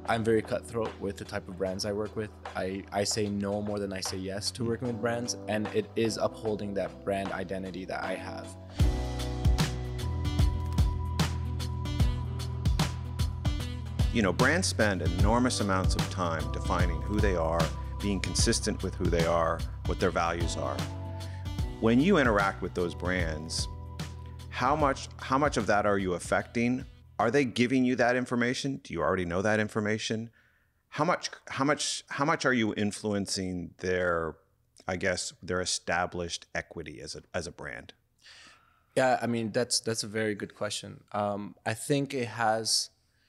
I'm very cutthroat with the type of brands I work with. I say no more than I say yes to working with brands, and it is upholding that brand identity that I have. You know, brands spend enormous amounts of time defining who they are, being consistent with who they are, what their values are. When you interact with those brands, how much of that are you affecting? Are they giving you that information? Do you already know that information? How much are you influencing their, I guess, their established equity as a brand? Yeah, I mean, that's a very good question. I think it has,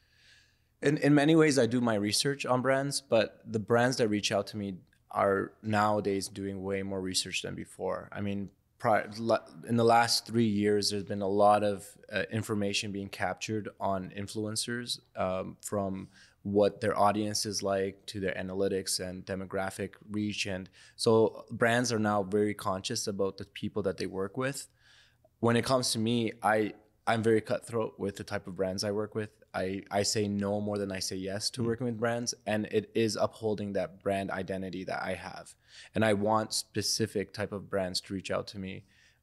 in many ways, I do my research on brands, but the brands that reach out to me are nowadays doing way more research than before. I mean, in the last 3 years, there's been a lot of information being captured on influencers, from what their audience is like to their analytics and demographic reach. And so brands are now very conscious about the people that they work with. When it comes to me, I'm very cutthroat with the type of brands I work with. I say no more than I say yes to working with brands, and it is upholding that brand identity that I have. And I want specific type of brands to reach out to me.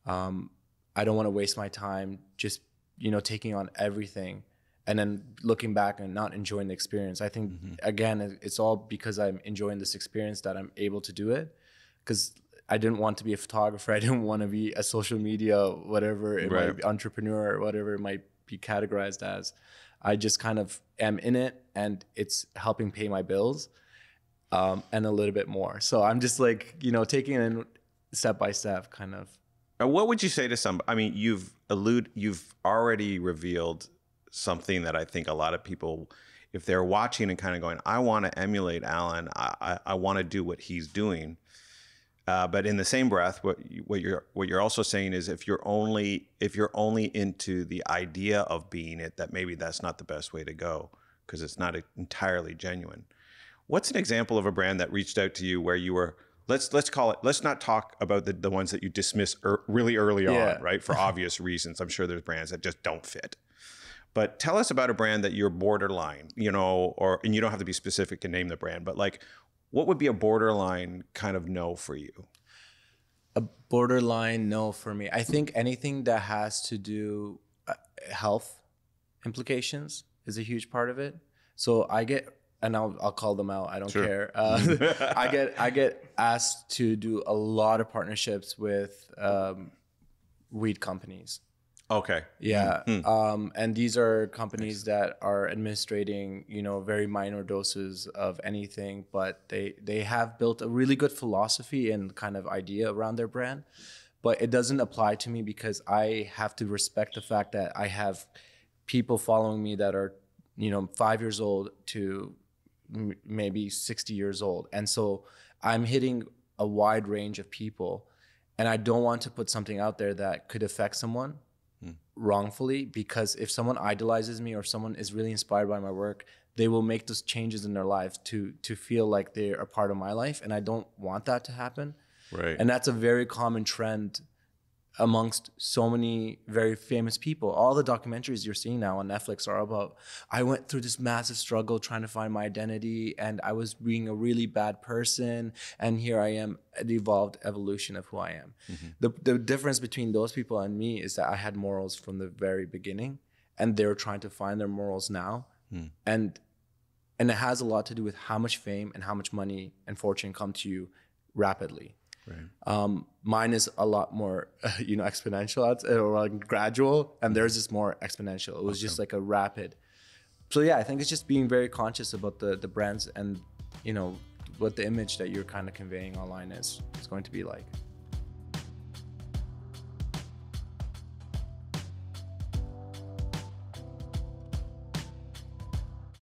I don't want to waste my time just, taking on everything and then looking back and not enjoying the experience. I think, again, it's all because I'm enjoying this experience that I'm able to do it. Because I didn't want to be a photographer. I didn't want to be a social media, whatever it might be, entrepreneur, or whatever it might be categorized as. I just kind of am in it, and it's helping pay my bills, and a little bit more. So I'm just like, taking it in step by step, kind of. What would you say to some? I mean, you've already revealed something that I think a lot of people, if they're watching and kind of going, I want to emulate Alen, I want to do what he's doing. But in the same breath, what you're also saying is if you're only into the idea of being it, that maybe that's not the best way to go because it's not entirely genuine. What's an example of a brand that reached out to you where you were, let's call it, let's not talk about the ones that you dismiss really early on, right? For obvious reasons. I'm sure there's brands that just don't fit. But tell us about a brand that you're borderline, and you don't have to be specific and name the brand, but like, what would be a borderline kind of no for you? A borderline no for me. I think anything that has to do health implications is a huge part of it. So and I'll call them out. I don't care. I get asked to do a lot of partnerships with weed companies. Okay. Yeah. And these are companies that are administrating, very minor doses of anything, but they have built a really good philosophy and kind of idea around their brand. But it doesn't apply to me because I have to respect the fact that I have people following me that are, 5 years old to maybe 60 years old. And so I'm hitting a wide range of people, and I don't want to put something out there that could affect someone wrongfully, because if someone idolizes me or someone is really inspired by my work, they will make those changes in their lives to feel like they're a part of my life, and I don't want that to happen. Right. And that's a very common trend amongst so many very famous people. All the documentaries you're seeing now on Netflix are about, I went through this massive struggle trying to find my identity, and I was being a really bad person, and here I am, the evolved evolution of who I am. The difference between those people and me is that I had morals from the very beginning, and they're trying to find their morals now. And it has a lot to do with how much fame and how much money and fortune come to you rapidly. Right. Mine is a lot more, exponential or like gradual, and theirs is more exponential. It was just like a rapid. So yeah, I think it's just being very conscious about the brands and, what the image that you're kind of conveying online is going to be like.